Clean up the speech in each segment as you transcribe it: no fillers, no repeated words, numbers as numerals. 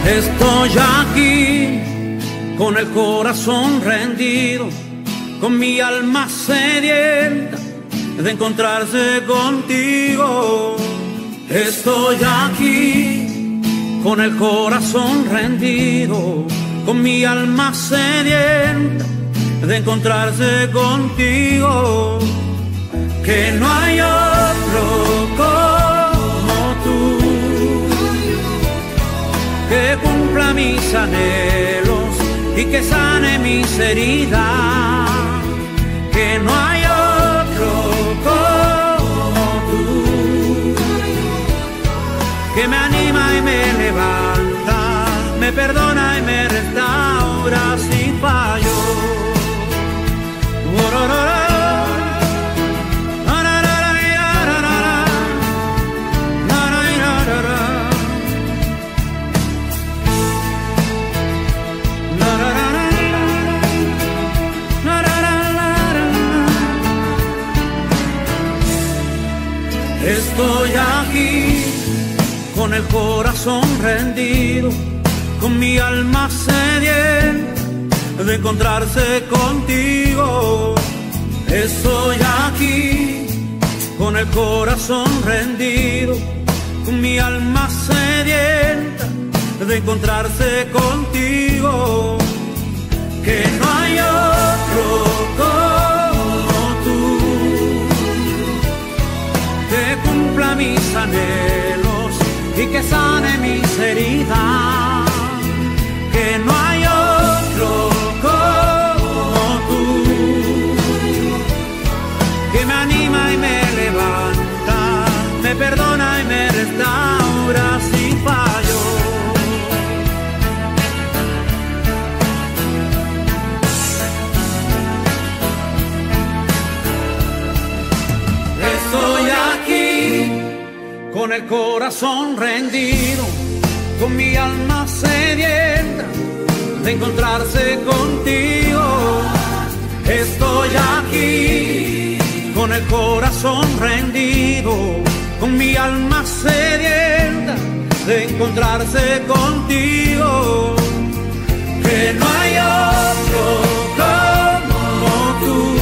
Estoy aquí con el corazón rendido, con mi alma sedienta de encontrarse contigo. Estoy aquí con el corazón rendido, con mi alma sedienta de encontrarse contigo. Que no hay otro como tú, que cumpla mis anhelos y que sane mis heridas. Que no hay otro como tú, que me anima y me levanta, me perdona y me restaura si fallo. Estoy aquí con el corazón rendido, con mi alma sedienta de encontrarse contigo. Estoy aquí con el corazón rendido, con mi alma sedienta de encontrarse contigo. Que no hay otro como tú, que cumpla mis anhelos y que sane mis heridas. Que no hay otro como tú, que me anima y me levanta, me perdona y me restaura si fallo. Estoy aquí con el corazón rendido, con mi alma sedienta de encontrarse contigo. Estoy aquí con el corazón rendido, con mi alma sedienta de encontrarse contigo. Que no hay otro como tú,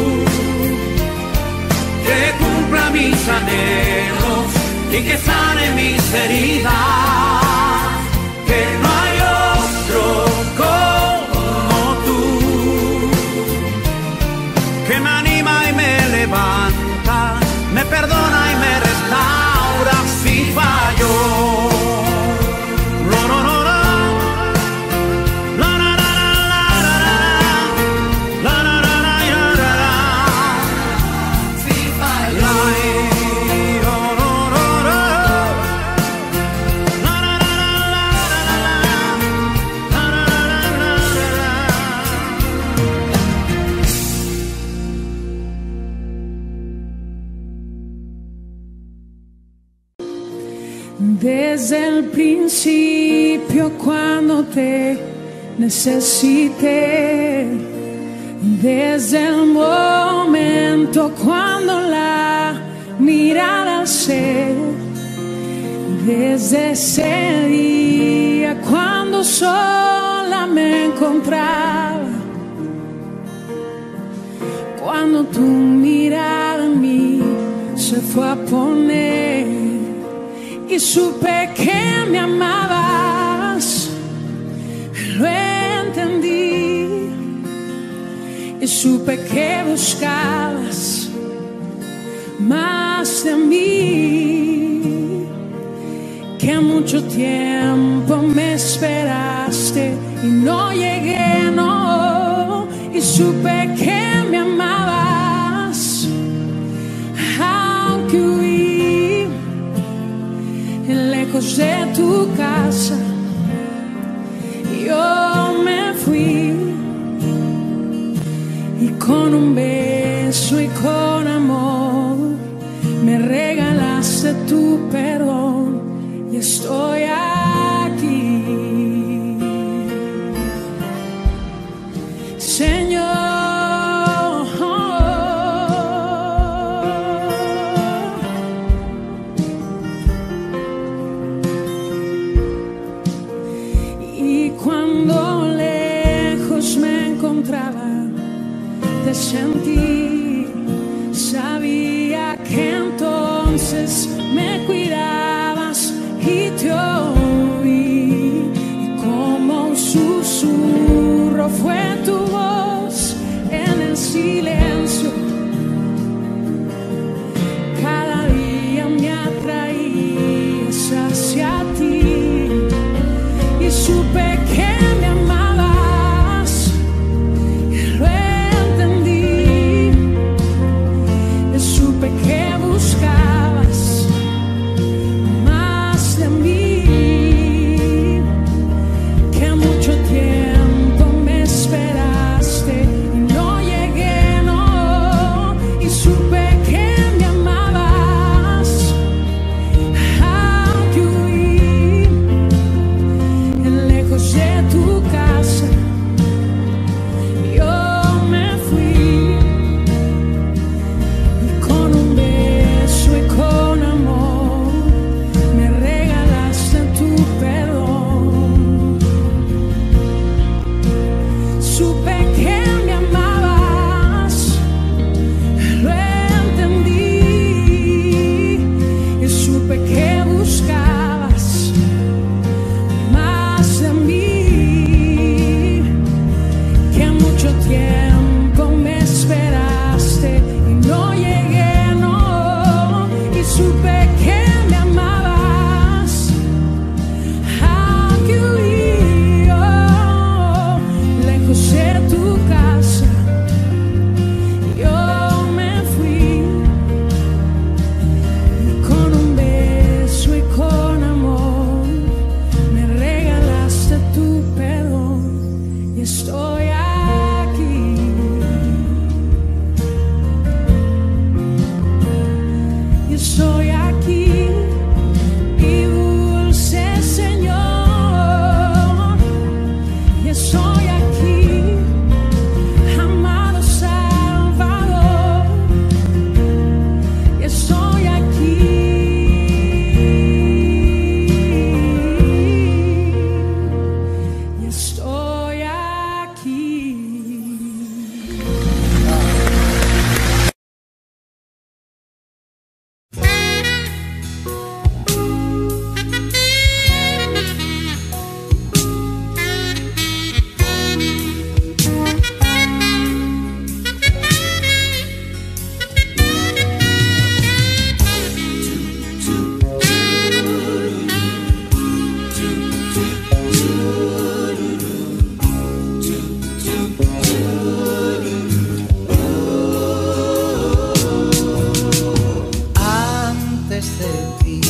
que cumpla mis anhelos y que sane mis heridas. Que no hay otro como tú, que me anima y me levanta, me perdona y me restaura si fallo. Desde el principio cuando te necesité, desde el momento cuando la mirada alcé, desde ese día cuando sola me encontraba, cuando tu mirada en mí se fue a poner y supe que me amabas, lo entendí y supe que buscabas más de mí, que mucho tiempo me esperaste y no llegué, no, y supe que me amabas, aunque huí lejos de tu casa, yo me fui y con un beso y con amor me regalaste tu perdón y estoy aquí, Señor. fue tu voz en el silencio. Cada día me atraías hacia ti y supe que me amabas. Lo entendí, supe que buscabas más de mí, que mucho tiempo me esperaste y no llegué, no, y supe que me amabas. Aunque huí lejos de tu casa, yo me fui y con un beso y con amor me regalaste tu perdón. Supe que me amabas, lo entendí y supe que buscabas más de mí, que mucho tiempo me esperaste y no llegué, no, y supe que me amabas. Aunque huí, lejos de tu casa, yo me fui y con un beso y con amor me regalaste tu perdón y estoy aquí. Y estoy aquí, mi dulce Señor. Y estoy aquí, amado Salvador. Y estoy aquí. Y estoy aquí. Antes de ti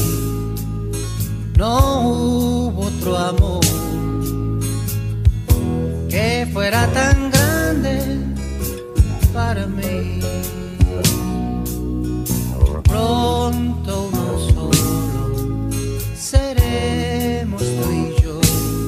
no hubo otro amor que fuera tan grande para mí. Pronto uno solo seremos tú y yo,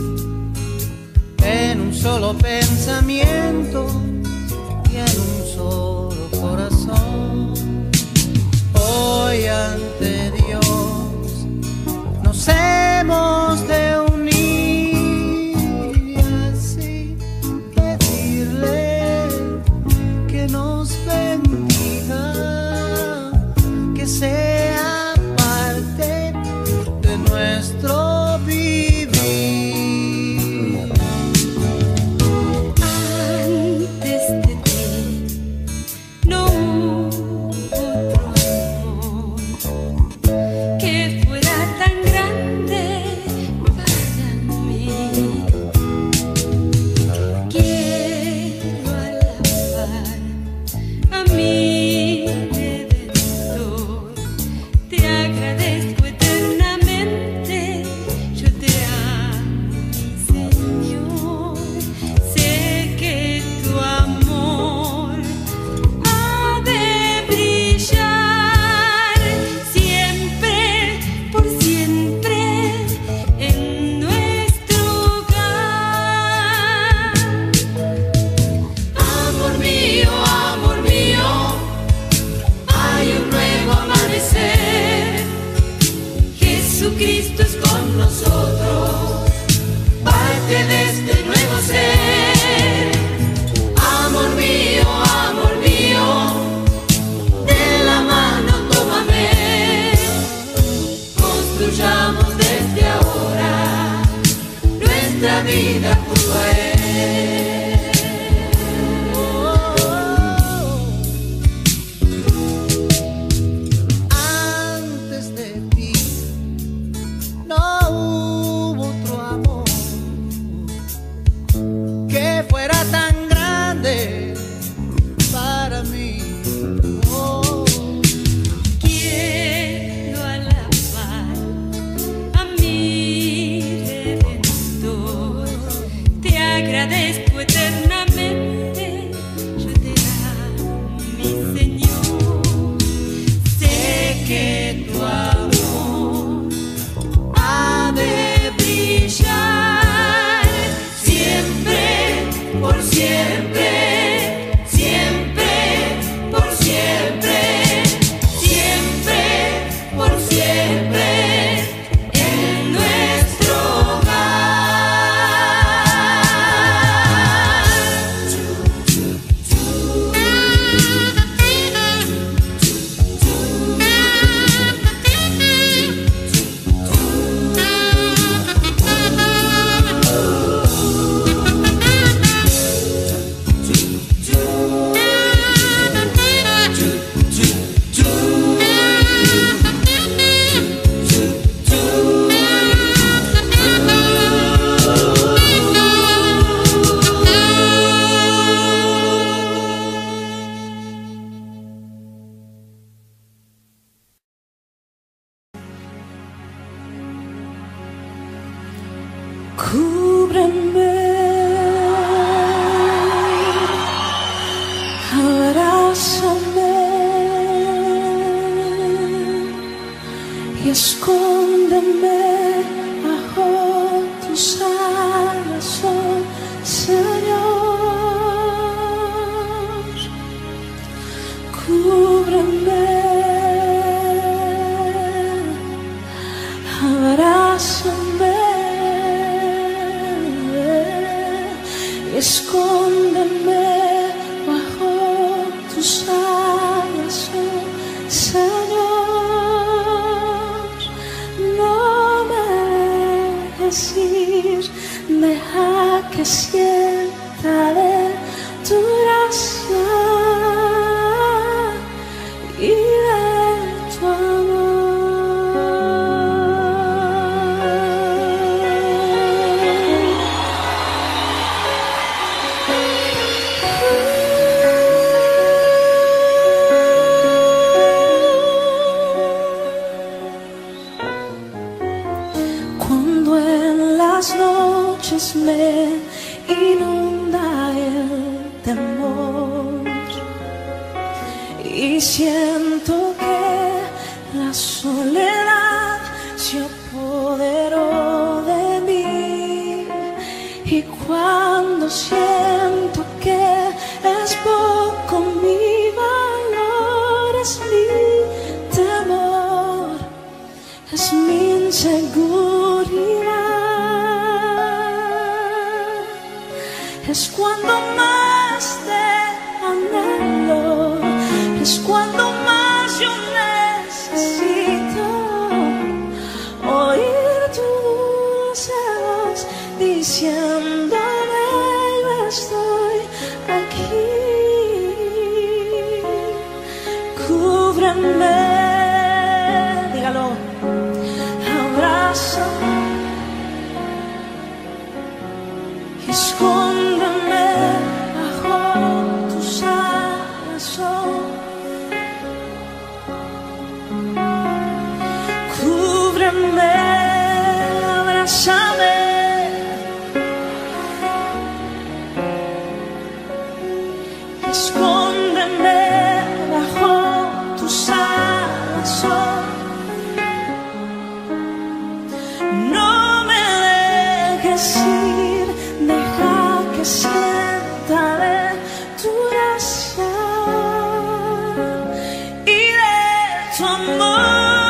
en un solo pensamiento y en un solo corazón. Hoy ante Dios nos hemos de unir y así pedirle que nos bendiga, que sea parte de nuestro vivir. Antes de ti no hubo otro amor que fuera tan grande para mí. Quiero alabar a mi Redentor, te agradezco eternamente, yo te amo, mi Señor. Sé que tu amor ha de brillar siempre, por siempre, en nuestro hogar. Amor mío, hay un nuevo amanecer. Jesucristo es con nosotros, parte de este nuevo ser. Amor mío, de la mano tómame, construyamos desde ahora nuestra vida junto a Él. escóndeme bajo tus alas, oh Señor. Cúbreme, abrázame, escóndeme bajo tus alas, oh Señor. No me dejes ir, deja que sienta de tu gracia y de tu amor. Cuando en las noches me inunda el temor y siento que la soledad se apoderó de mí, y cuando siento que es poco mi valor, es mi temor, es mi inseguridad, es cuando más te anhelo, es cuando más yo necesito oír tu dulce voz diciéndome yo estoy aquí. Cúbreme, dígalo, abrázame, escóndeme bajo tus alas, oh. Cúbreme, abrázame, escóndeme bajo tus alas, oh. No me dejes ir, deja que sienta de tu gracia y de tu amor.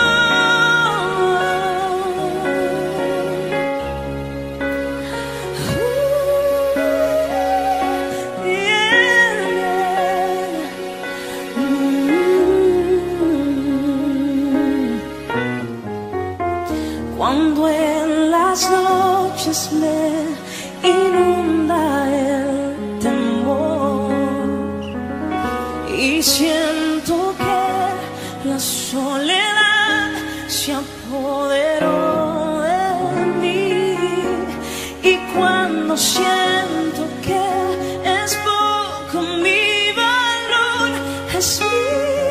Cuando en las noches me inunda el temor y siento que la soledad se apoderó de mí, y cuando siento que es poco mi valor, es mi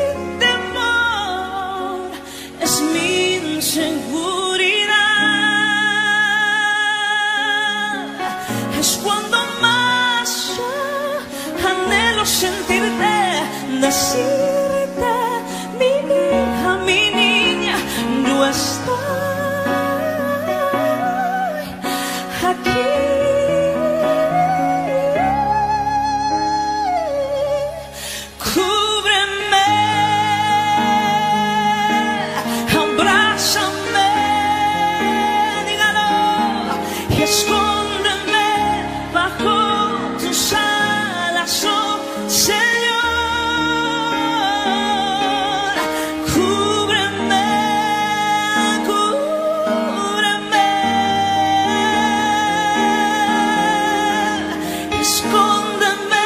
temor, es mi inseguridad, es cuando más yo anhelo sentirte, decirte, mi hija, mi niña, yo estoy aquí. Cúbreme, abrázame, dígalo, y escóndeme bajo tus alas, oh Señor. Cúbreme, cúbreme, escóndeme,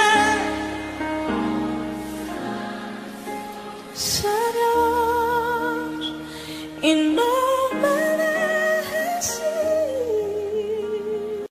Señor, y no me dejes ir.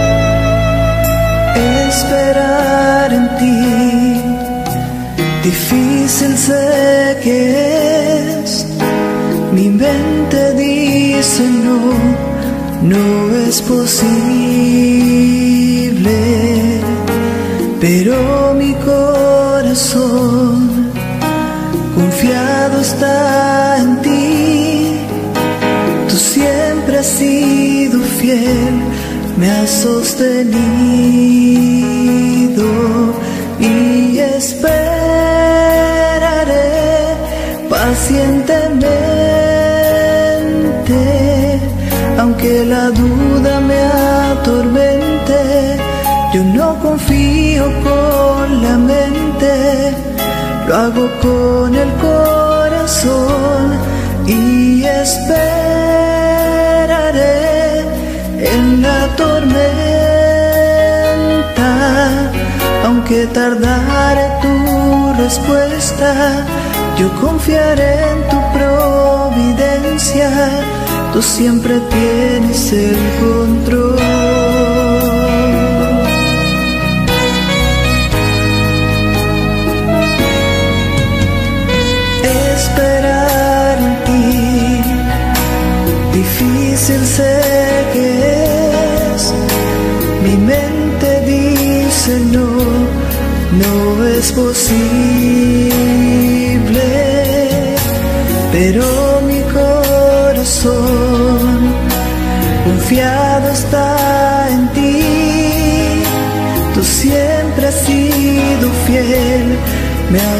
Esperar en ti, difícil Difícil sé que es, mi mente dice no, no es posible, pero mi corazón confiado está en ti. Tú siempre has sido fiel, me has sostenido y esperaré pacientemente, aunque la duda me atormente. Yo no confío con la mente, lo hago con el corazón y esperaré en la tormenta, aunque tardare tu respuesta. Yo confiaré en tu providencia, tú siempre tienes el control. Esperar en ti, difícil sé que es, mi mente dice no, no es posible, pero mi corazón confiado está en ti. Tú siempre has sido fiel, me has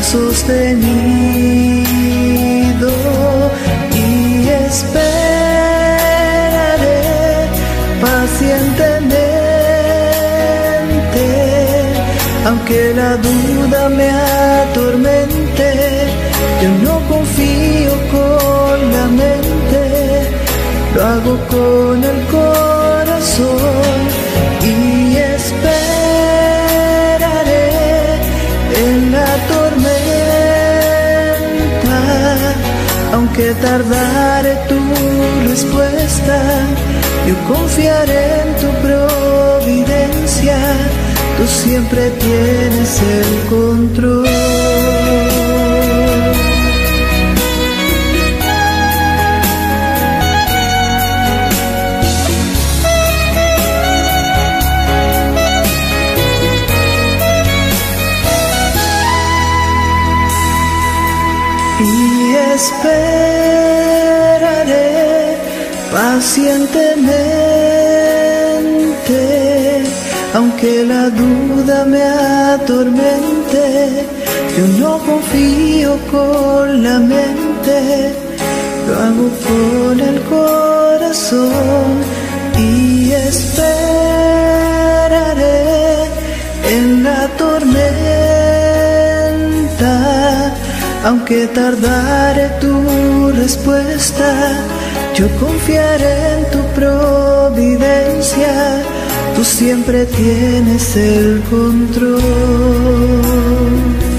sostenido y esperaré pacientemente, aunque la duda me atormente. Yo no confío con la mente, lo hago con el corazón y esperaré en la tormenta, aunque tardare tu respuesta. Yo confiaré en tu providencia, tú siempre tienes el control. Y esperaré pacientemente, aunque la duda me atormente. Yo no confío con la mente, lo hago con el corazón y esperaré en la tormenta, aunque tardare tu respuesta. Yo confiaré en tu providencia, tú siempre tienes el control.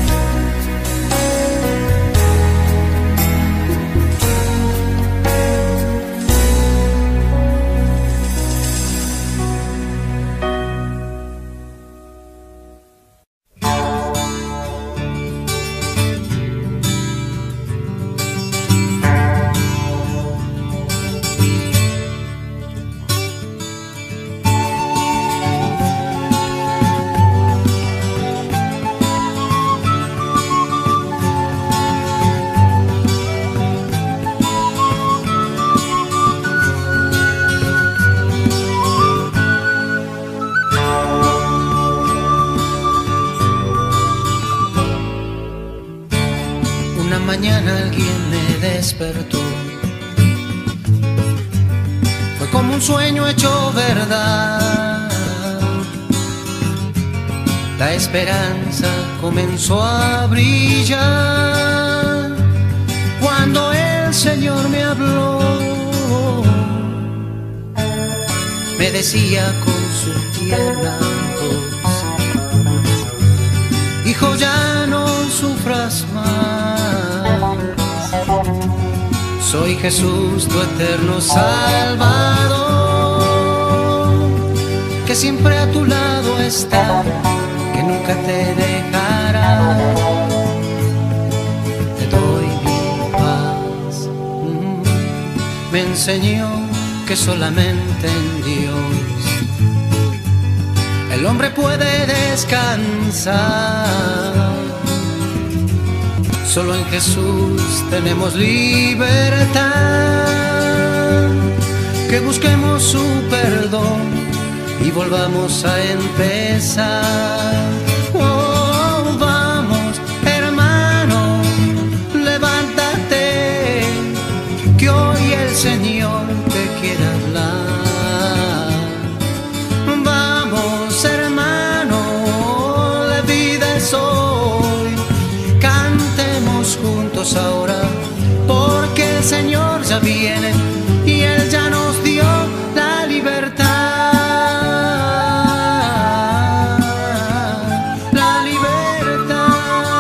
Mañana alguien me despertó, fue como un sueño hecho verdad. La esperanza comenzó a brillar cuando el Señor me habló. Me decía con su tierna voz: hijo, ya no sufras más. Soy Jesús, tu eterno Salvador, que siempre a tu lado está, que nunca te dejará. me enseñó que solamente en Dios el hombre puede descansar. Solo en Jesús tenemos libertad. Que busquemos su perdón y volvamos a empezar. Oh, vamos, hermano, levántate, que hoy el Señor te quiere hablar. Vamos, hermano, la vida es hoy. Cantemos juntos ahora, porque el Señor ya viene y Él ya nos dio la libertad. La libertad.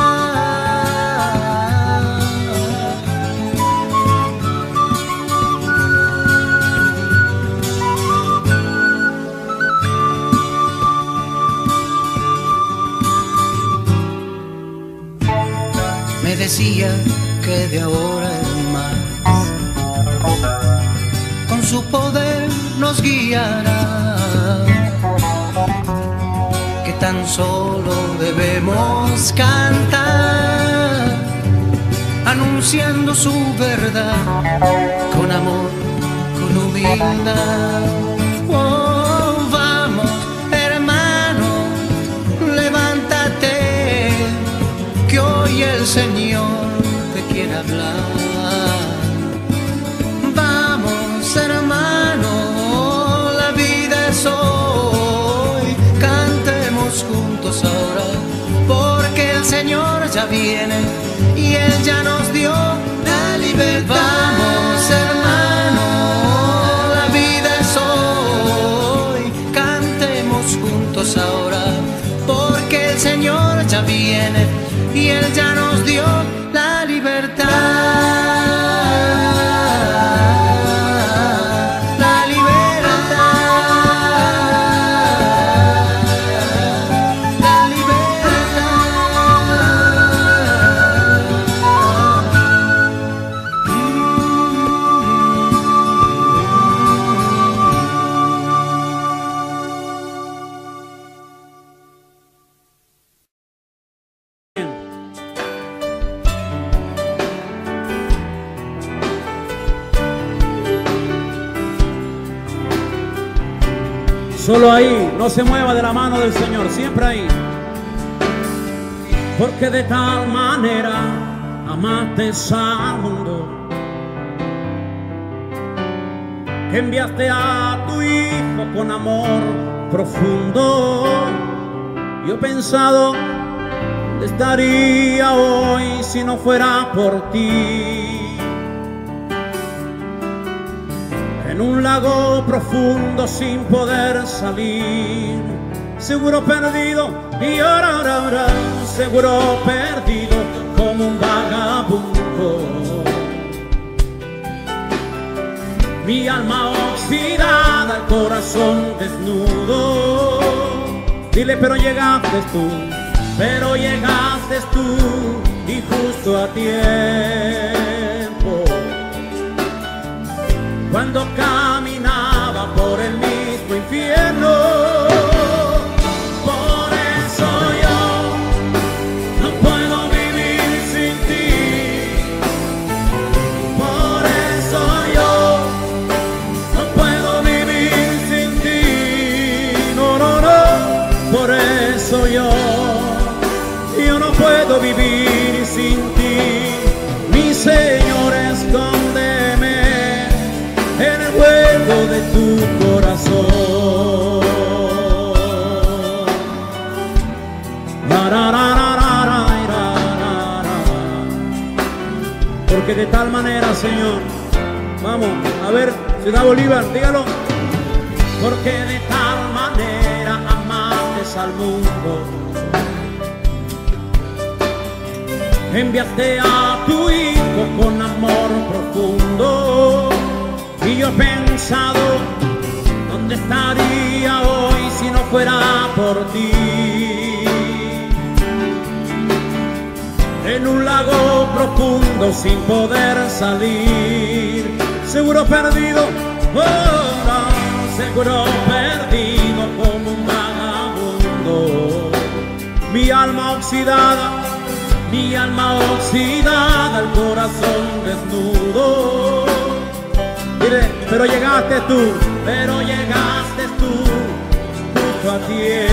Me decía que de ahora en más con su poder nos guiará, que tan solo debemos cantar, anunciando su verdad, con amor, con humildad. Oh, vamos, hermano, levántate, que hoy el Señor te quiere hablar. Hermano, la vida es hoy. Cantemos juntos ahora, porque el Señor ya viene y Él ya nos dio la libertad. Vamos, hermano, la vida es hoy. Cantemos juntos ahora, porque el Señor ya viene y Él ya nos dio la libertad. Solo ahí, no se mueva de la mano del Señor, siempre ahí. Porque de tal manera amaste al mundo, que enviaste a tu Hijo con amor profundo. Yo he pensado, ¿dónde estaría hoy si no fuera por ti? En un lago profundo sin poder salir, seguro perdido y ahora seguro perdido como un vagabundo. Mi alma oxidada, el corazón desnudo. Dile, pero llegaste tú y justo a tiempo. Cuando caminaba por el mismo infierno, por eso yo no puedo vivir sin ti. Por eso yo no puedo vivir sin ti. No, no, no. Por eso yo no puedo vivir sin ti. Mi Señor, escóndeme en el hueco de tu corazón. Porque de tal manera, Señor, vamos, a ver, Ciudad Bolívar, dígalo. Porque de tal manera amaste al mundo, enviaste a tu Hijo con amor profundo. Y yo he pensado, ¿dónde estaría hoy si no fuera por ti? En un lago profundo sin poder salir, seguro perdido, ahora seguro perdido como un vagabundo. Mi alma oxidada, el corazón desnudo. Mire, pero llegaste tú, justo a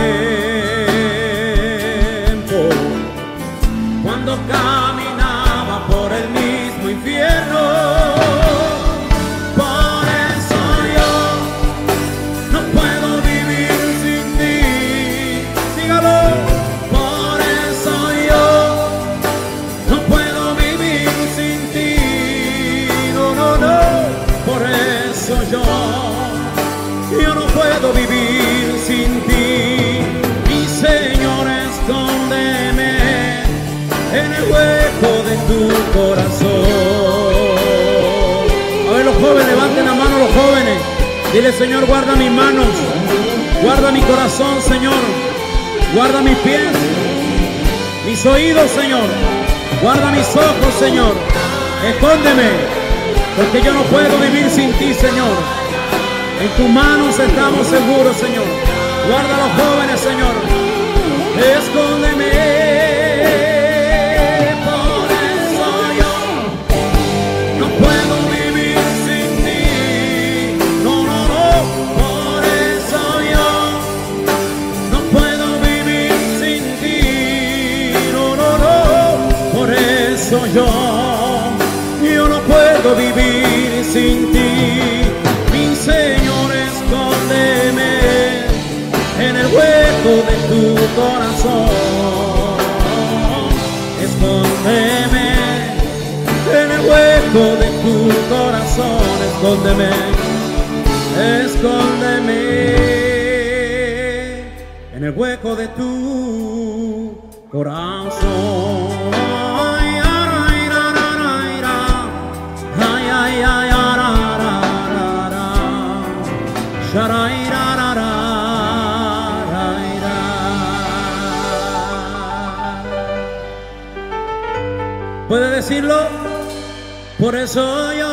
tiempo. Cuando caminaba por el mismo infierno, por eso yo no puedo vivir sin ti. Dígalo. Por eso yo no puedo vivir sin ti. No, no, no. Por eso yo no puedo vivir sin ti. Mi Señor, escóndeme en el hueco de tu corazón. A ver, los jóvenes, levanten la mano los jóvenes. Dile: Señor, guarda mis manos, guarda mi corazón, Señor. Guarda mis pies, mis oídos, Señor. Guarda mis ojos, Señor. Escóndeme, porque yo no puedo vivir sin ti, Señor. En tus manos estamos seguros, Señor. Guarda a los jóvenes, Señor. Escóndeme. Por eso yo no puedo vivir sin ti. No, no, no. Por eso yo no puedo vivir sin ti. No, no, no. Por eso yo no puedo vivir sin ti. Mi Señor, escóndeme en el hueco de tu corazón. Escóndeme en el hueco de tu corazón. Escóndeme, escóndeme en el hueco de tu corazón. ¿Puede decirlo? Por eso yo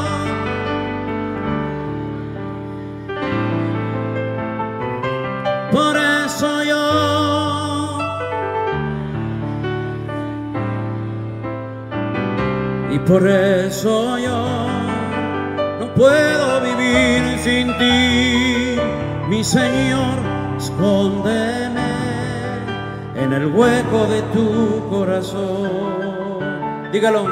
y por eso yo no puedo vivir sin ti. Mi Señor, escóndeme en el hueco de tu corazón. Dígalo.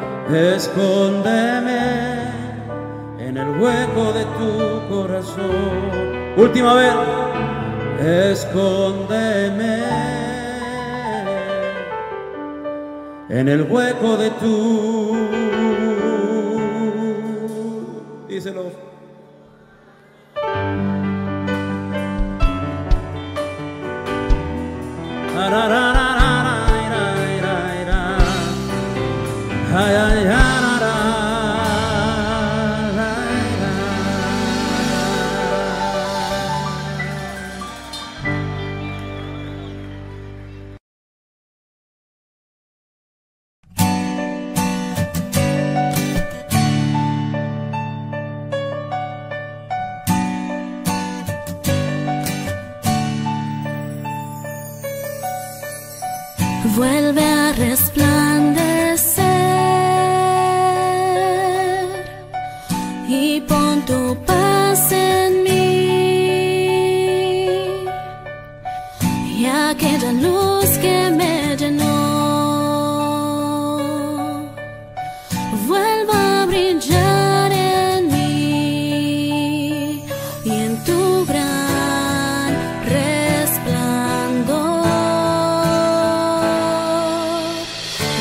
Escóndeme en el hueco de tu corazón. Última vez. Escóndeme en el hueco de tu. Díselo. Vuelve a resplandecer y pon tu paz en mí, y aquella luz que me llenó vuelva a brillar en mí y en tu gran resplandor.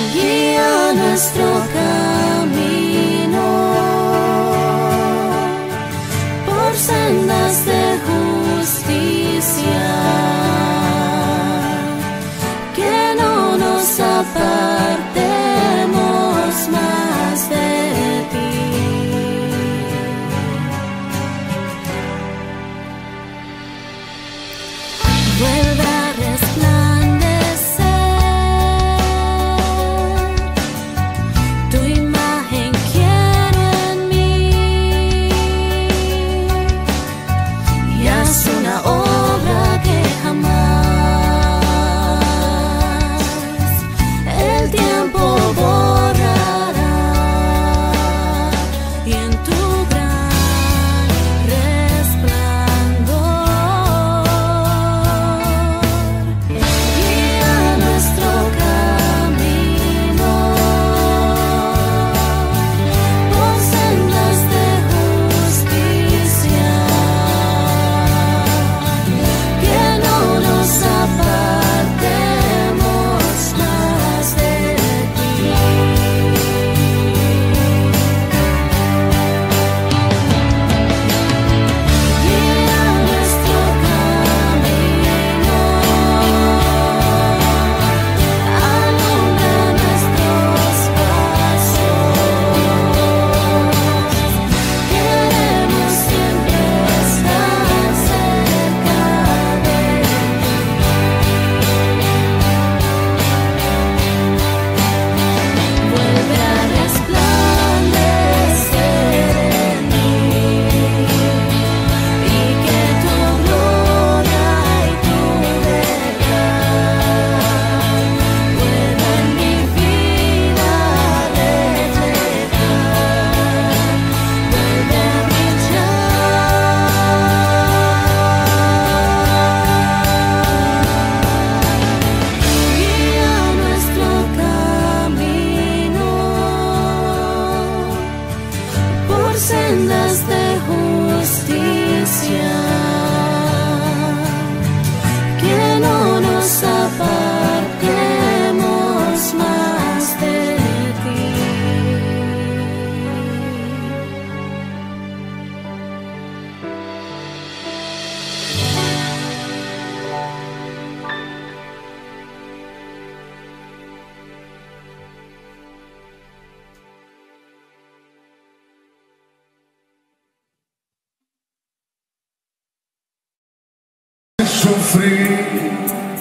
sufrir.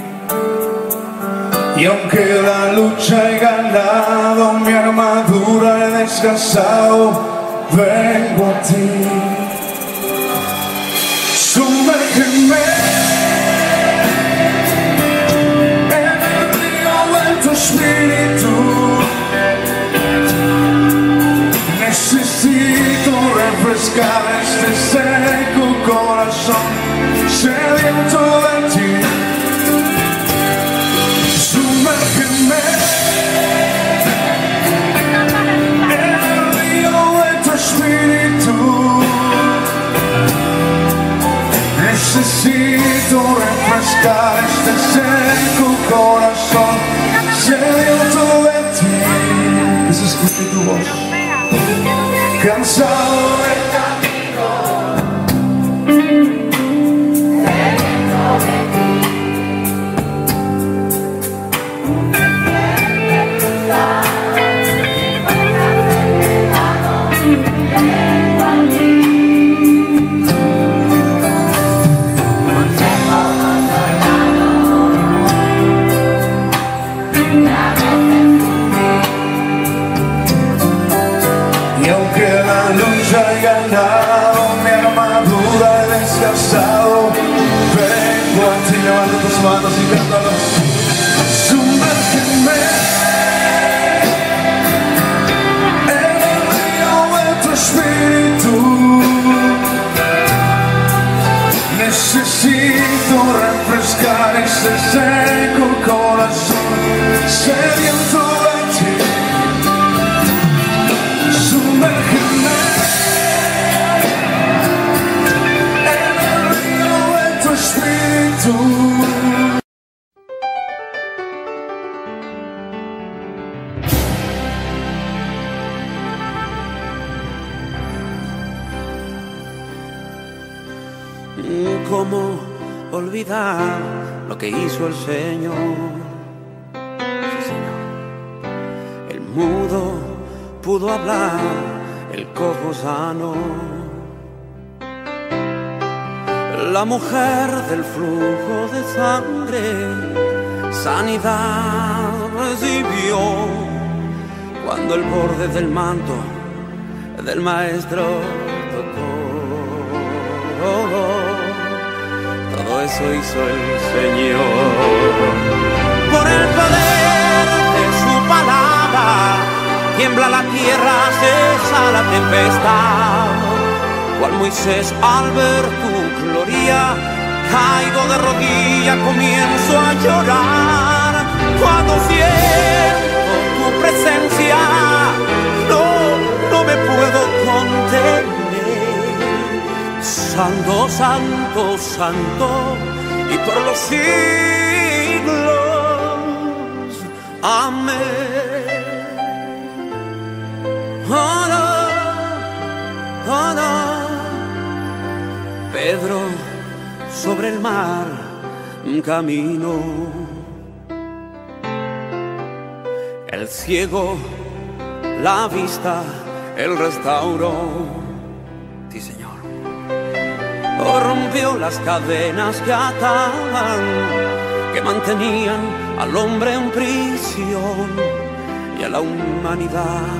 Y aunque la lucha he ganado, mi armadura he desgasado, vengo a ti. Sumérgeme en el río de tu espíritu. Necesito refrescar este seco corazón sediento de ti. Sumérgeme en el río de tu espíritu. Necesito refrescar este seco corazón sediento de ti. Que se escuche tu voz. Cansado del camino, sediento de ti. He ganado, mi armadura he desgasado, vengo a ti. Levanta tus manos y cántalo. Sumérgeme en el río de tu espíritu. Necesito refrescar este seco corazón sediento de ti. Sumérgeme espíritu. ¿Cómo olvidar lo que hizo el Señor? Sí, Señor. El mudo pudo hablar, el cojo sano. La mujer del flujo de sangre, sanidad recibió cuando el borde del manto del Maestro tocó. Todo eso hizo el Señor. Por el poder de su palabra, tiembla la tierra, cesa la tempestad. Cual Moisés al ver tu gloria, caigo de rodilla, comienzo a llorar. Cuando siento tu presencia, no me puedo contener. Santo, santo, santo, y por los siglos, amén. Oh, no, oh, no. Pedro sobre el mar camino. El ciego la vista, el restauró. Sí, Señor. Rompió las cadenas que ataban, que mantenían al hombre en prisión y a la humanidad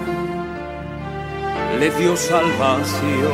le dio salvación.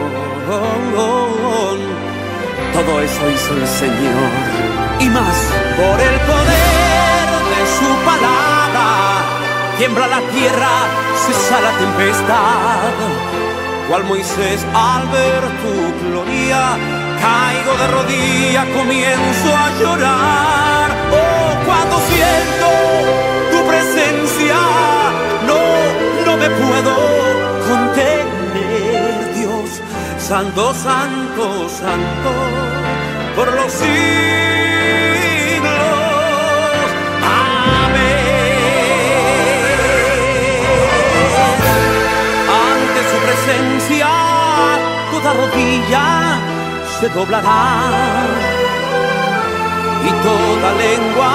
Todo eso hizo el Señor y más. Por el poder de su palabra, tiembla la tierra, cesa la tempestad. Cual Moisés al ver tu gloria, caigo de rodilla, comienzo a llorar. Oh, cuando siento tu presencia, no me puedo contener, Dios. Santo, santo, santo, por los siglos, amén. Ante su presencia, toda rodilla se doblará y toda lengua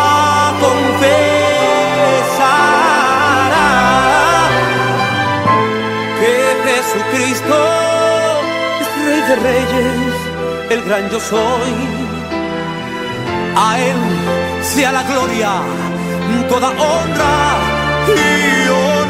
confesará que Jesucristo es Rey de Reyes, el gran yo soy. A Él sea la gloria, toda honra y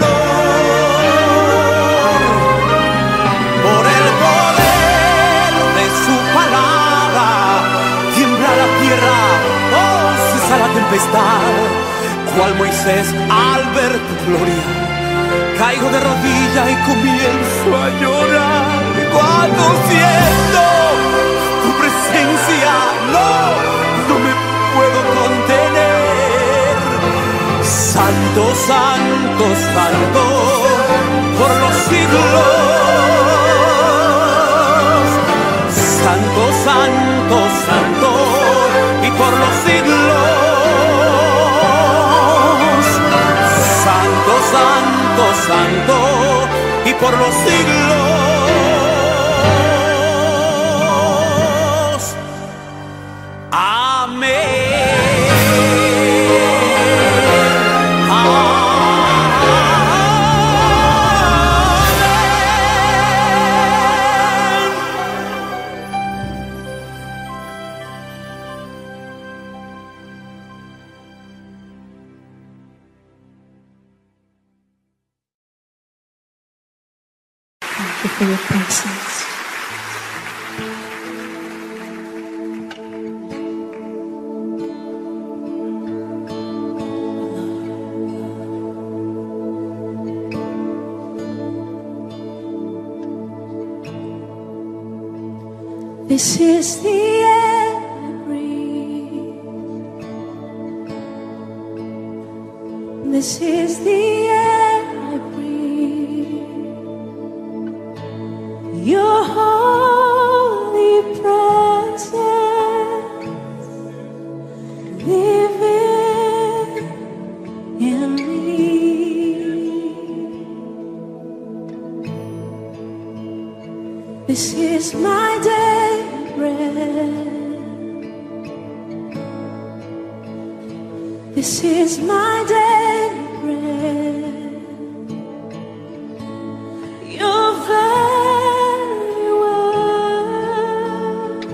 honor. Por el poder de su palabra tiembla la tierra, oh, cesa la tempestad. Cual Moisés al ver tu gloria, caigo de rodilla y comienzo a llorar. Cuando siento tu presencia, no me puedo contener. Santo, santo, santo, por los siglos. Santo, santo, santo, y por los siglos. Santo, santo, santo, y por los siglos. Amén. Thank you for your presence. This is the air I breathe. This is the air I breathe. Your holy presence living in me. This is my daily bread. This is my daily bread. Your very word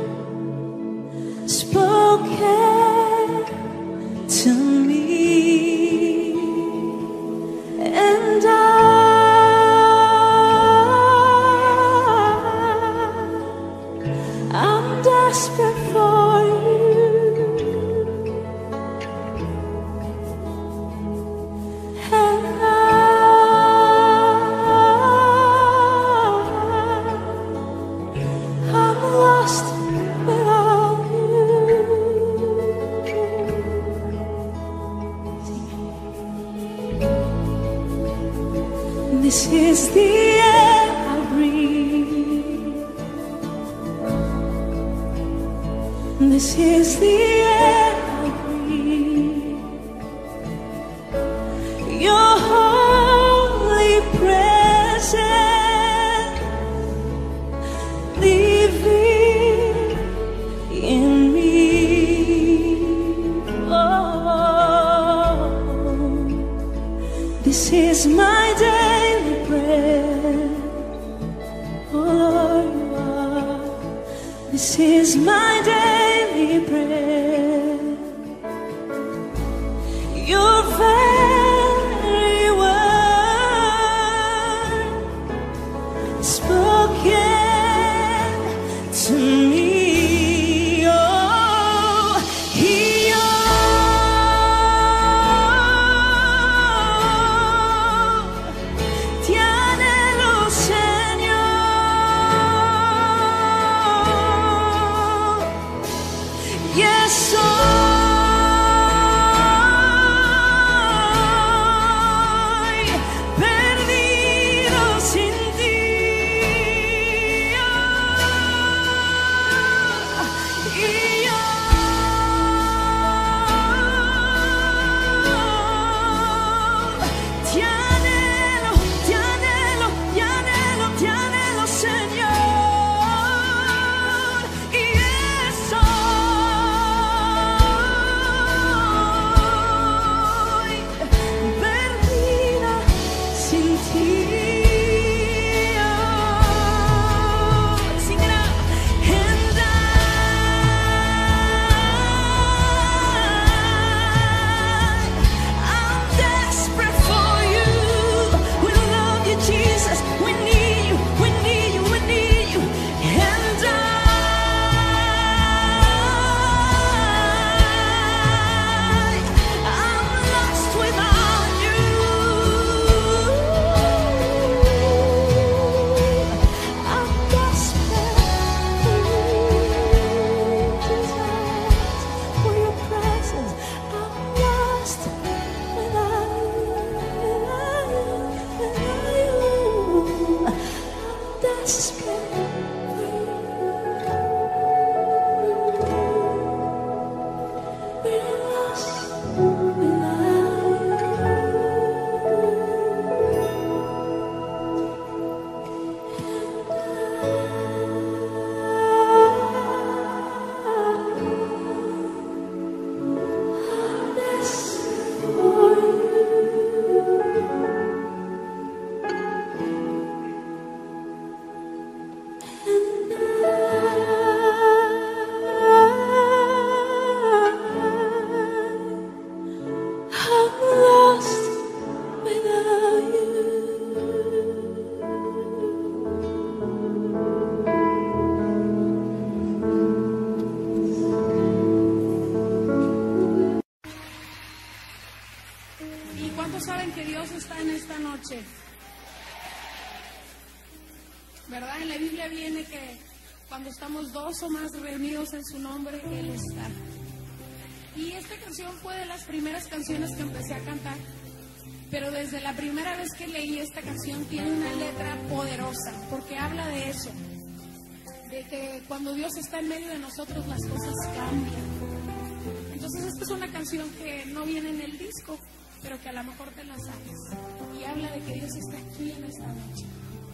spoken to me, and I'm desperate for you. And I'm lost without you. This is the air I breathe. This is the air I breathe. Your holy presence living in me. Oh, this is my daily bread. Oh Lord, you are. This is my daily bread. Your very word spoken to me. Oh, te anhelo, Señor. esta noche. ¿Verdad? En la Biblia viene que cuando estamos dos o más reunidos en su nombre, Él está. Y esta canción fue de las primeras canciones que empecé a cantar. Pero desde la primera vez que leí esta canción tiene una letra poderosa, porque habla de eso, de que cuando Dios está en medio de nosotros las cosas cambian. Entonces esta es una canción que no viene en el disco, pero que a lo mejor te la sabes. Y habla de que Dios está aquí en esta noche.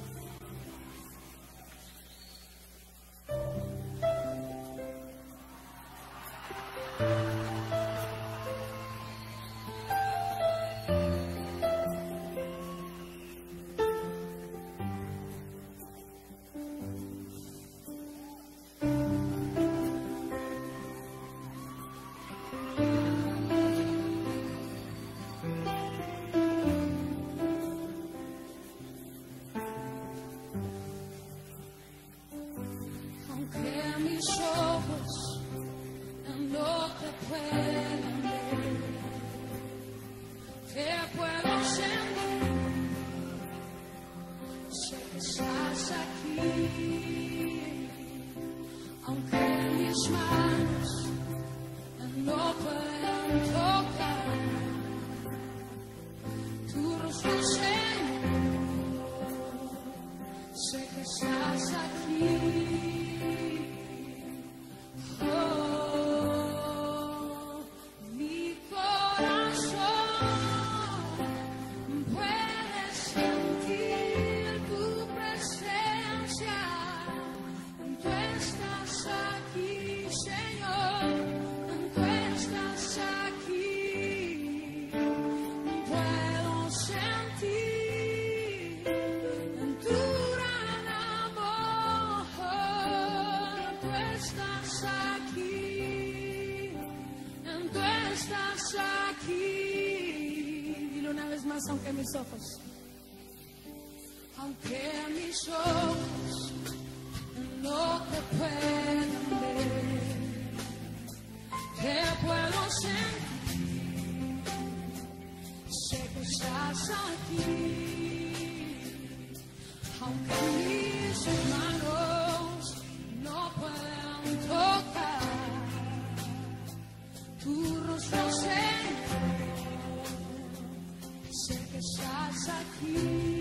Aunque mis ojos, aunque mis ojos no te puedan ver, te puedo sentir, sé que estás aquí, aunque mis manos no puedan tocar tu rostro, sé que estás aquí.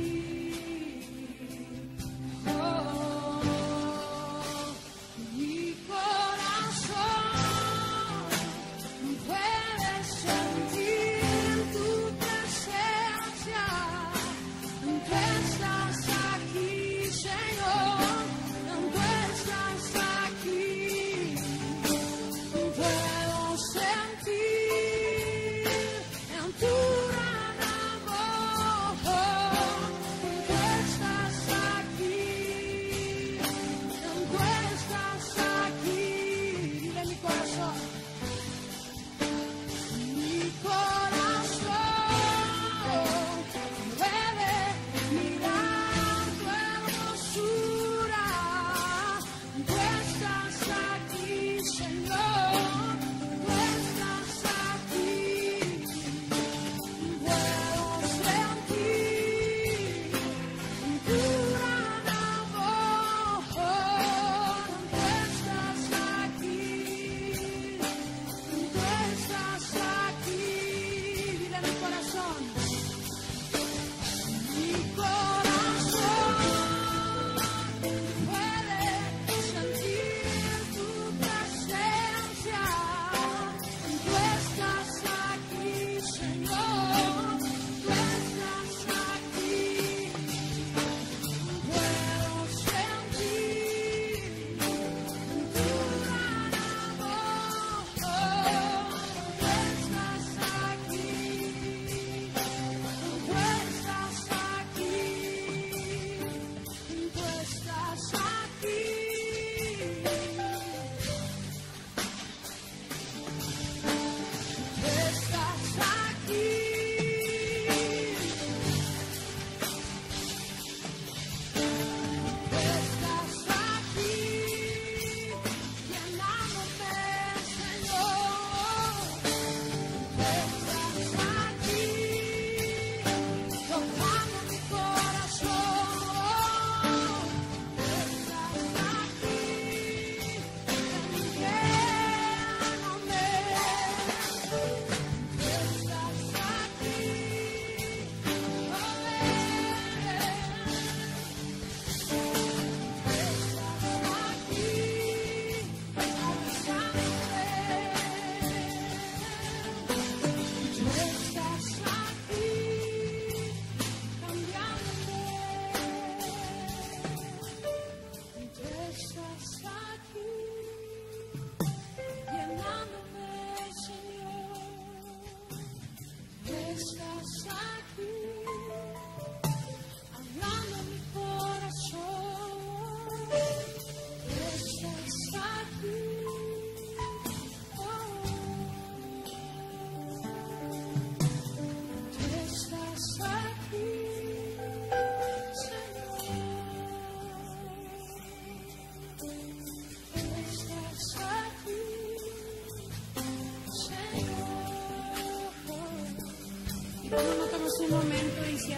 Oh, mi corazón puede sentir tu presencia. Tú estás aquí, Señor. Tú estás aquí. Puedo sentir en tu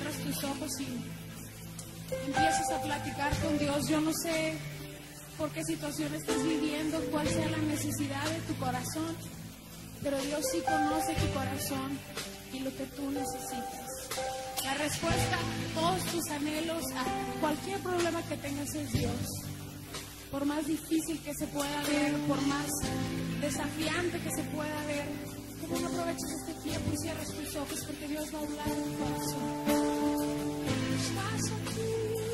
cierres tus ojos y empieces a platicar con Dios. Yo no sé por qué situación estás viviendo, cuál sea la necesidad de tu corazón, pero Dios sí conoce tu corazón y lo que tú necesitas. La respuesta a todos tus anhelos, a cualquier problema que tengas, es Dios. Por más difícil que se pueda ver, por más desafiante que se pueda ver, ¿cómo no aprovechas este tiempo y cierras tus ojos? Porque Dios va a hablar en tu corazón. Estás aquí.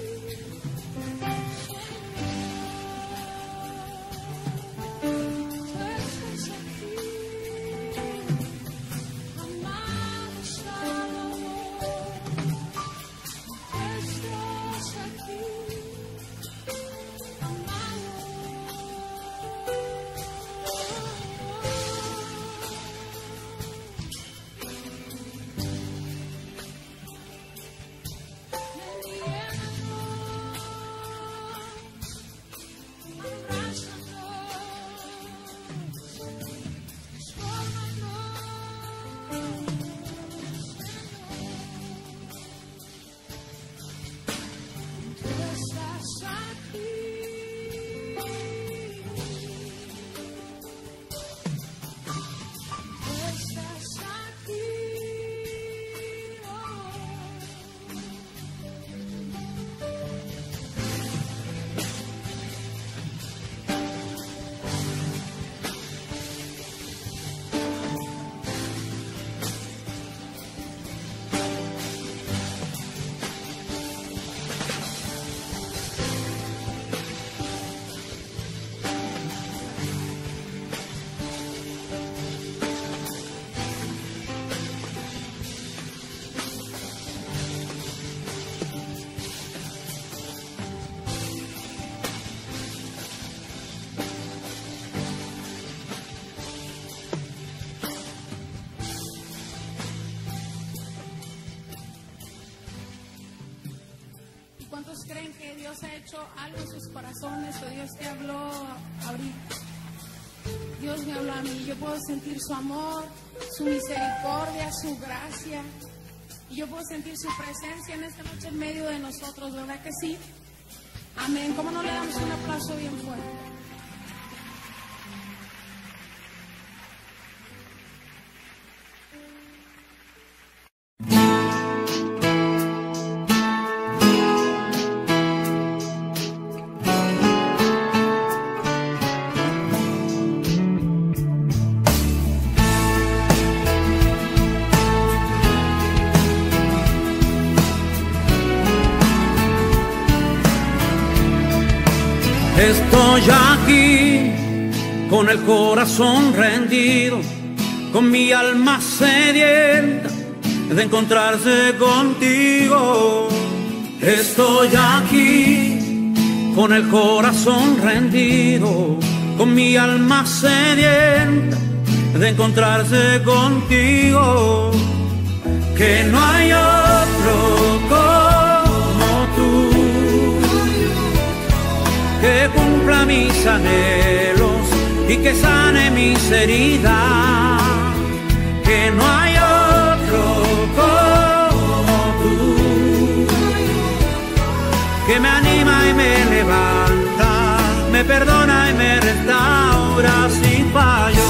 ¿Cuántos creen que Dios ha hecho algo en sus corazones o Dios te habló ahorita? Dios me habló a mí, yo puedo sentir su amor, su misericordia, su gracia, y yo puedo sentir su presencia en esta noche en medio de nosotros, ¿verdad que sí? Amén. ¿Cómo no le damos un aplauso bien fuerte? Estoy aquí con el corazón rendido, con mi alma sedienta de encontrarse contigo. Estoy aquí con el corazón rendido, con mi alma sedienta de encontrarse contigo. Que no hay otro como tú, que cumpla mis anhelos y que sane mis heridas. Que no hay otro como tú, que me anima y me levanta, me perdona y me restaura sin fallo.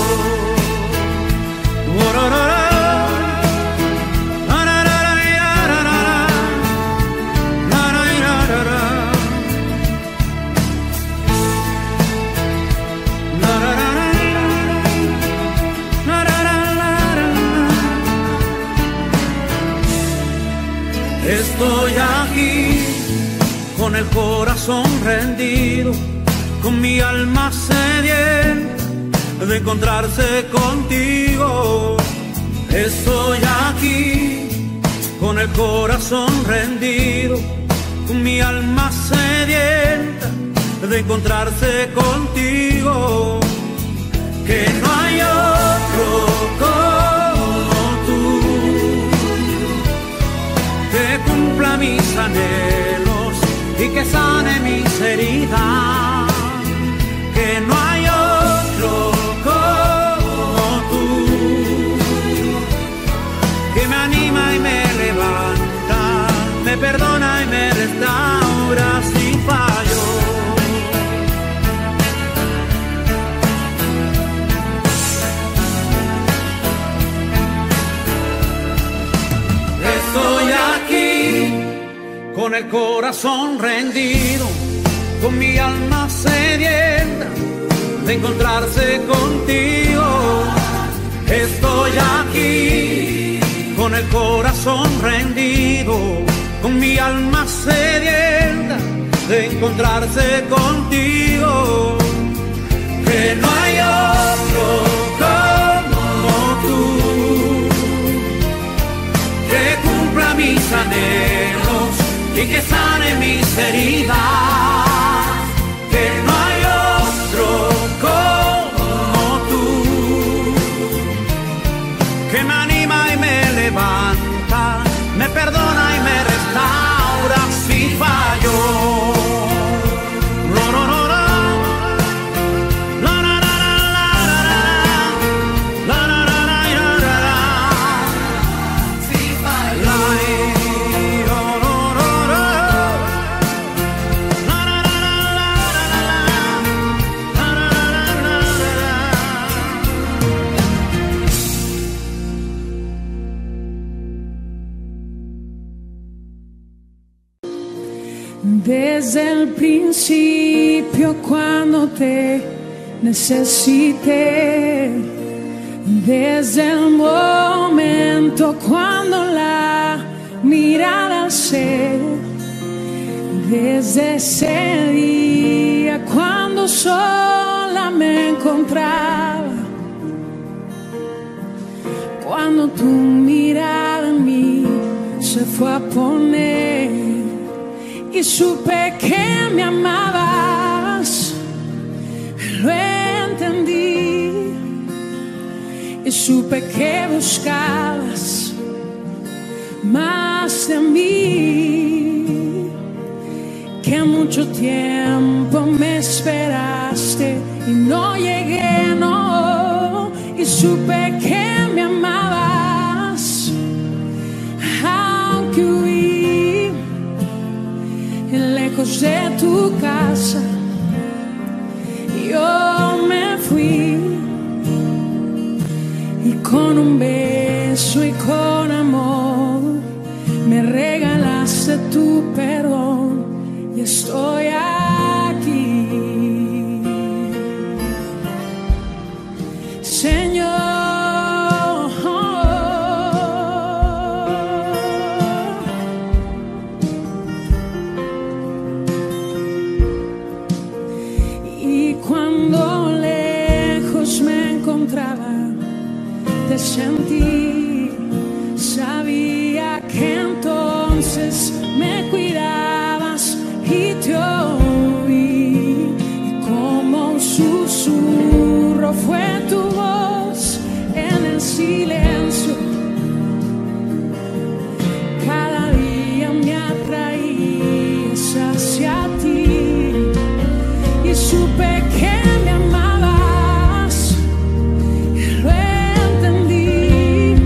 Estoy aquí con el corazón rendido, con mi alma sedienta de encontrarse contigo. Estoy aquí con el corazón rendido, con mi alma sedienta de encontrarse contigo. Que no hay otro como tú, que cumpla mis anhelos y que sane mis heridas. Que no hay otro como tú, que me anima y me levanta, me perdona y me restaura si fallo. Estoy aquí con el corazón rendido, con mi alma sedienta de encontrarse contigo. Estoy aquí con el corazón rendido, con mi alma sedienta de encontrarse contigo. Que no hay otro como tú, que cumpla mis anhelos y que sane mis heridas. Que no hay otro como tú, que me anima y me levanta, me perdona y me restaura si fallo. Desde el principio cuando te necesité, desde el momento cuando la mirada alcé, desde ese día cuando sola me encontraba, cuando tu mirada en mí se fue a poner y supe que me amabas, lo entendí y supe que buscabas más de mí, que mucho tiempo me esperaste y no llegué, no, y supe que me amabas, aunque huí lejos de tu casa, yo me fui y con un beso y con amor me regalaste tu perdón y estoy aquí, Señor. Te sentí, sabía que entonces me cuidabas y te oí, y como un susurro fue tu voz en el silencio. Cada día me atraías hacia ti y supe que me amabas. Lo entendí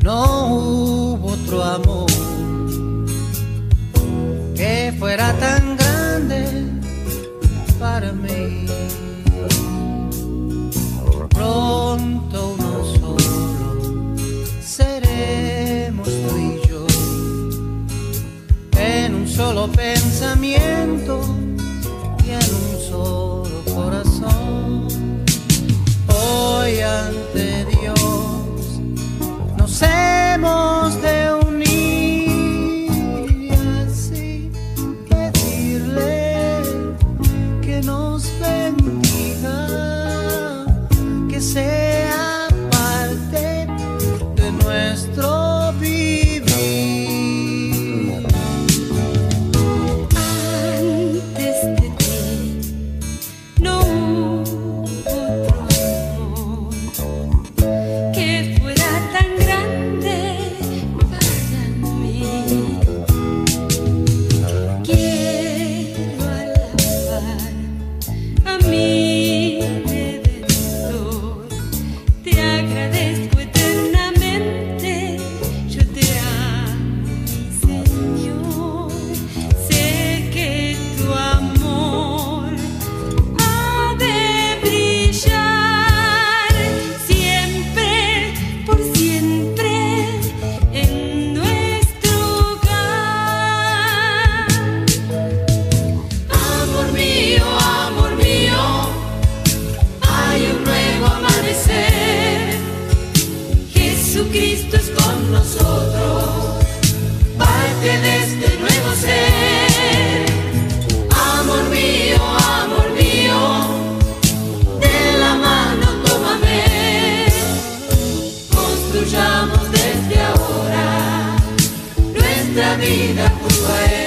no hubo otro amor que fuera tan grande para mí. Pronto uno solo seremos tú y yo, en un solo pensamiento y en un solo corazón. Hoy ante Dios nos hemos de unir y así pedirle que nos bendiga, que sea parte de nuestro vivir. Antes de ti no hubo otro amor que fuera tan grande para mí. Quiero alabar a mi Redentor, te agradezco eternamente, yo te amo, mi Señor. Sé que tu amor ha de brillar siempre, por siempre, en nuestro hogar. Amor mío, hay un nuevo amanecer. Jesucristo es con nosotros, parte de este nuevo ser. Amor mío, de la mano tómame. Construyamos desde ahora nuestra vida junto a Él.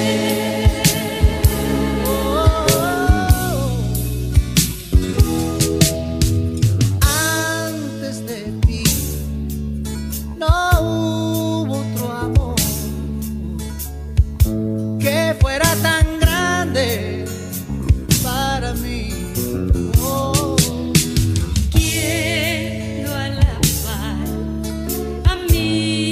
Antes de ti no hubo otro amor que fuera tan grande para mí. Oh, Quiero alabar a mi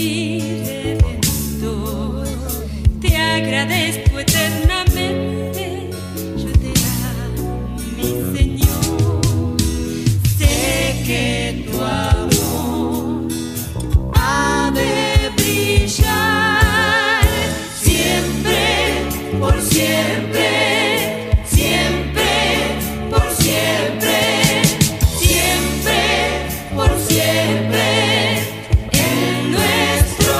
Redentor, te agradezco eternamente, yo te amo, mi Señor. Sé que tu amor ha de brillar siempre, por siempre, siempre, por siempre, siempre, por siempre, en nuestro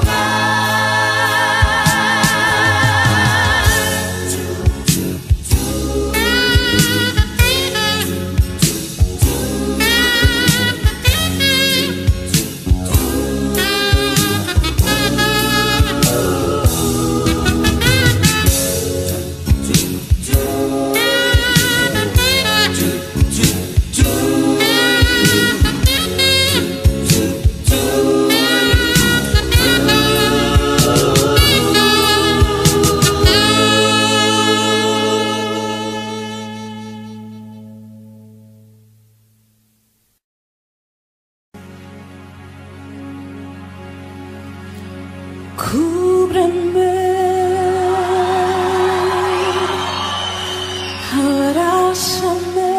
Cúbreme, abrázame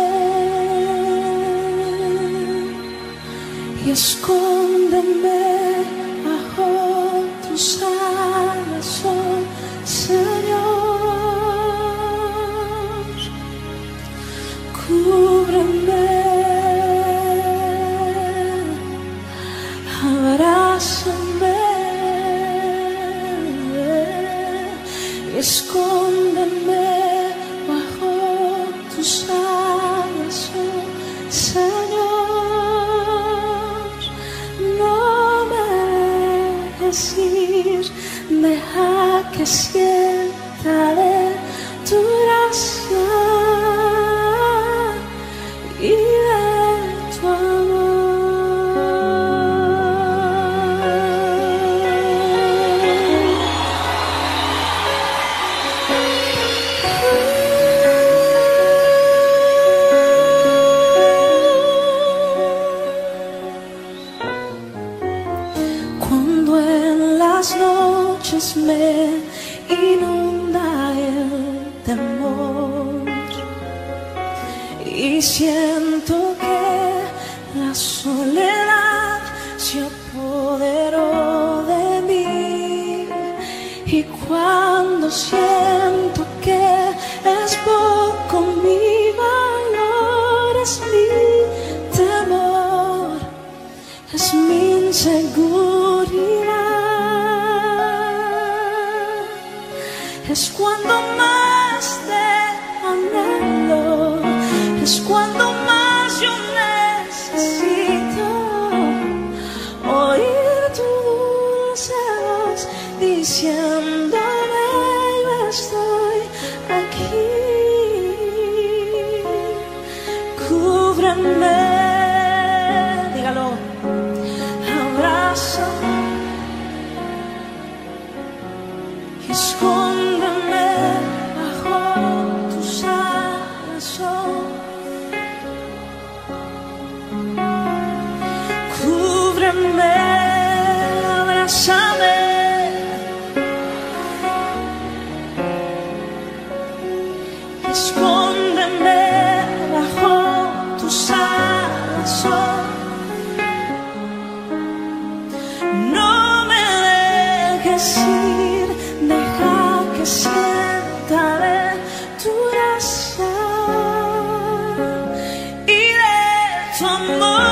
y escóndeme bajo tus alas, oh Señor. Cúbreme, abrázame, escóndeme bajo tus alas, oh Señor. No me dejes ir, deja que sienta de tu gracia y de tu amor. Cuando en las noches me inunda el temor y siento que la soledad se apoderó de mí, y cuando siento que es poco mi valor, es mi temor, es mi inseguridad, es cuando más te anhelo, es cuando más yo necesito oír tu dulce voz diciéndome yo estoy aquí. Cúbreme, dígalo, abrázame y escóndeme bajo tus alas. Cúbreme, abrázame y escóndeme bajo tus alas. No me dejes ir, deja que sienta de tu gracia y de tu amor.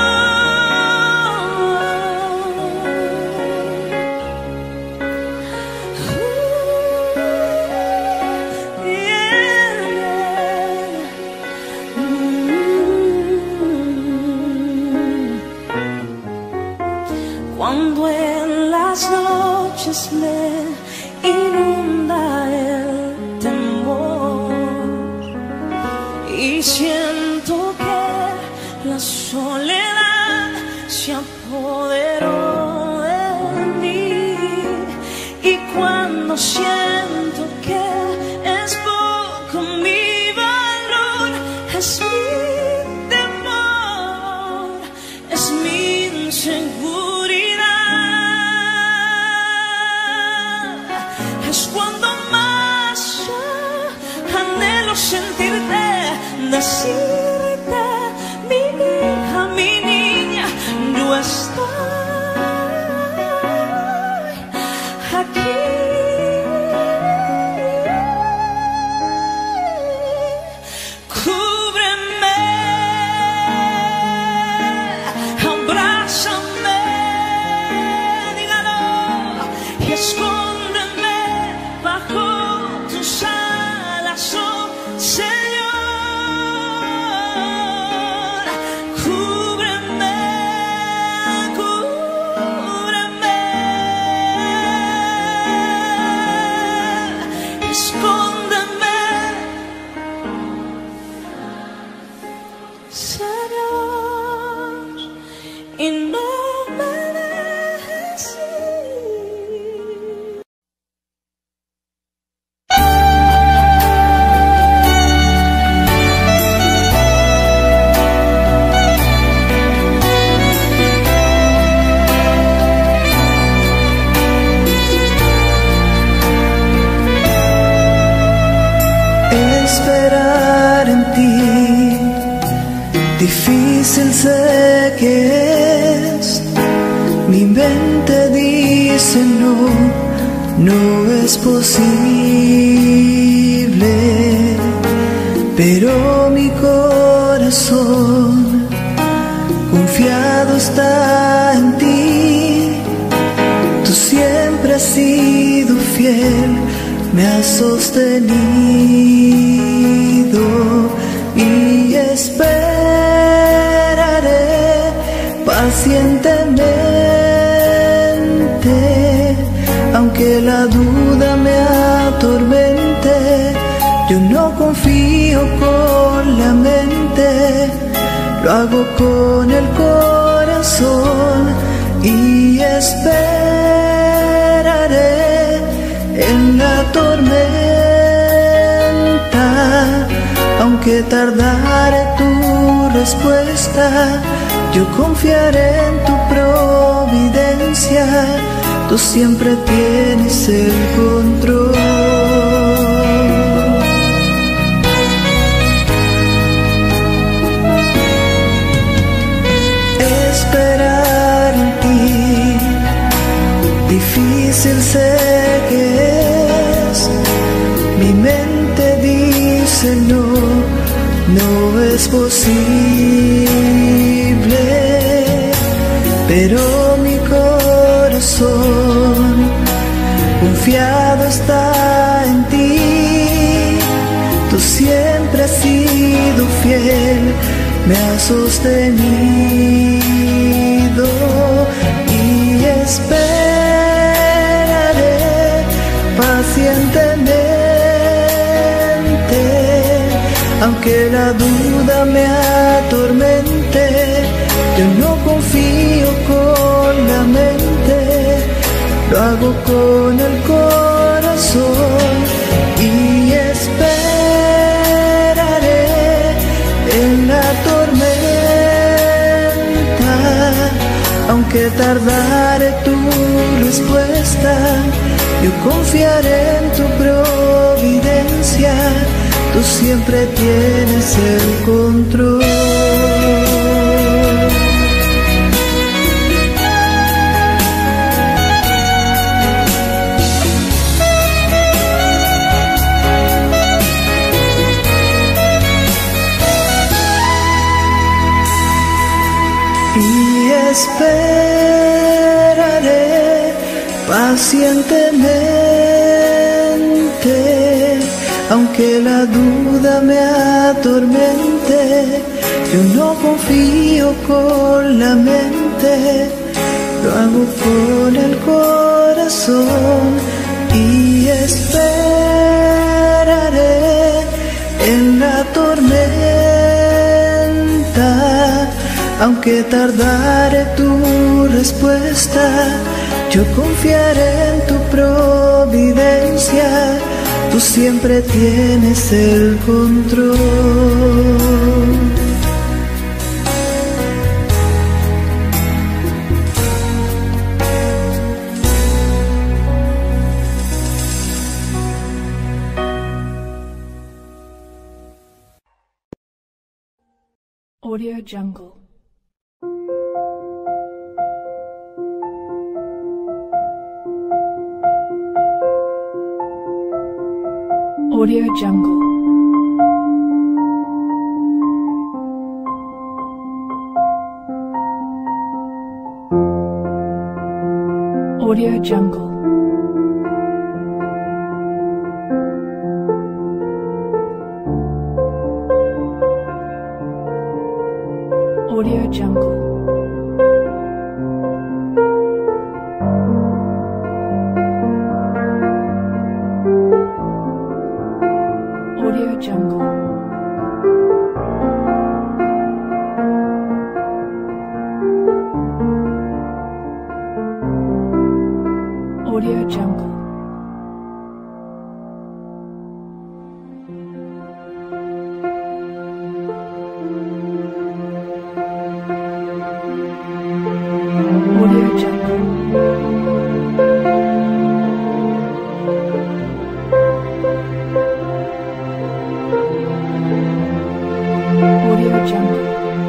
Cuando en las noches me inunda el temor y siento que la soledad se apoderó de mí, y cuando siento que es poco mi valor, es mi temor, es mi inseguridad, es cuando más yo anhelo sentirte, decirte, mi hija, mi niña, yo estoy aquí. Cúbreme, abrázame, dígalo, y escóndeme bajo tus alas, oh Señor. Cúbreme, cúbreme, escóndeme, Señor, y no me dejes ir. Esperar en ti, difícil sé que es. Mi mente dice no, no es posible, pero mi corazón confiado está en ti. Tú siempre has sido fiel, me has sostenido y esperaré pacientemente, aunque la duda me atormente. Yo no confío con la mente, lo hago con el corazón y esperaré en la tormenta, aunque tardare tu respuesta. Yo confiaré en tu providencia, tú siempre tienes el control. Esperar en ti, difícil sé que es. Mi mente dice no, no es posible, pero mi corazón confiado está en ti. Tú siempre has sido fiel, me has sostenido y esperaré pacientemente. Aunque la duda me atormente, yo no confío con la mente, lo hago con el corazón y esperaré en la tormenta. Aunque tardare tu respuesta, yo confiaré en tu providencia. Tú siempre tienes el control. Y esperaré pacientemente. Aunque la duda me atormente, yo no confío con la mente, lo hago con el corazón y esperaré en la tormenta. Aunque tardare tu respuesta, yo confiaré en tu providencia. Tú siempre tienes el control. Audio Jungle. Audio Jungle. Audio Jungle. Audio Jungle. Audio Jungle. Audio Jungle. Audio Jungle. Audio Jungle.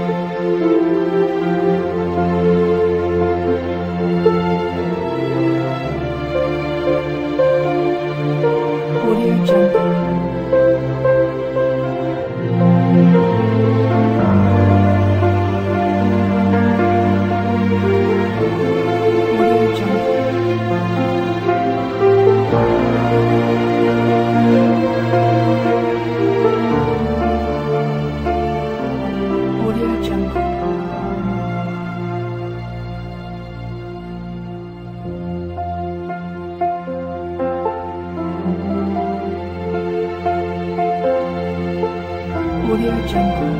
Audio Jungle. Audio Jungle.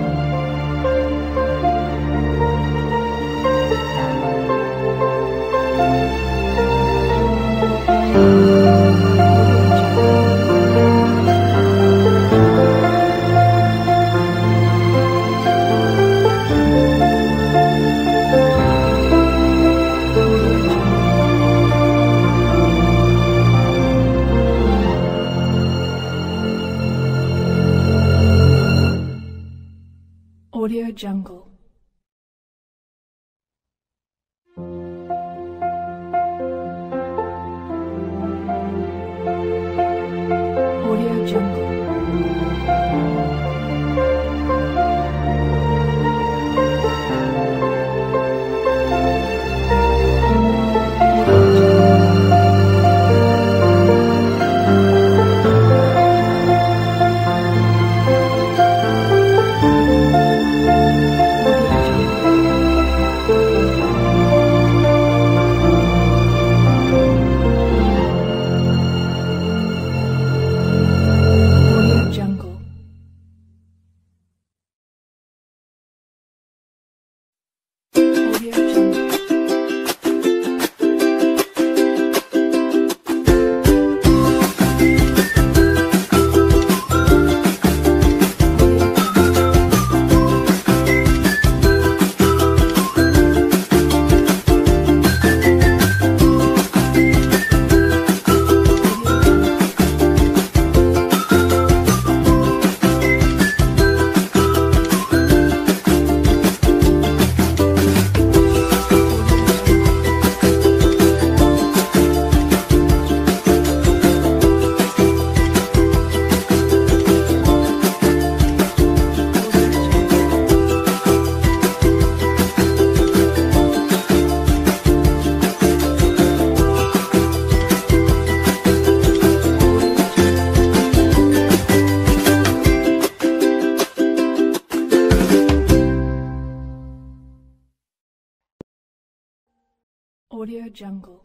Audio Jungle.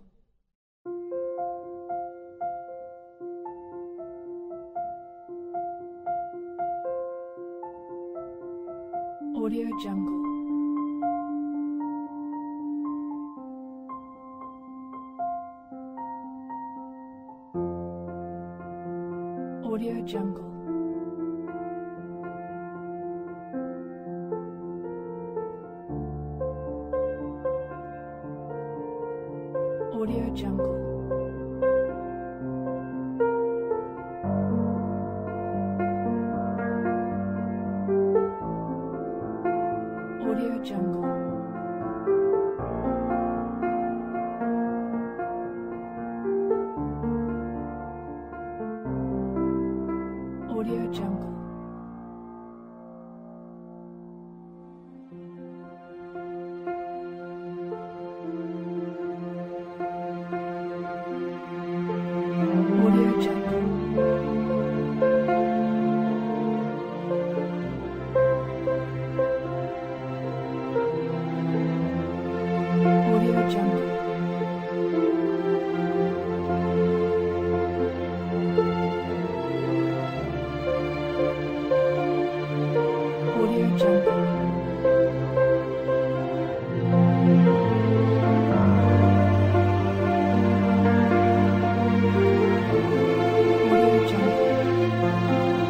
Audio Jungle. Audio Jungle. Audio Jungle. Audio Jungle. Audio Jungle. Audio Jungle. Audio Jungle. Audio Jungle. Audio Jungle.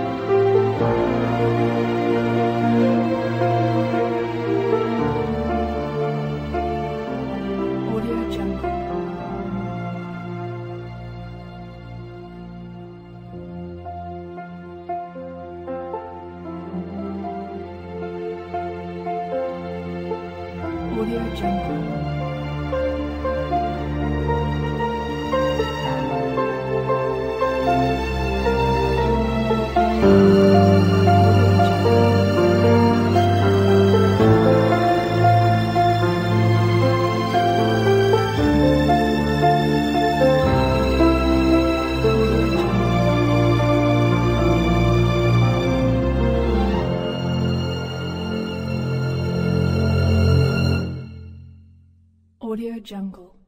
Audio Jungle. Audio Jungle. Audio Jungle.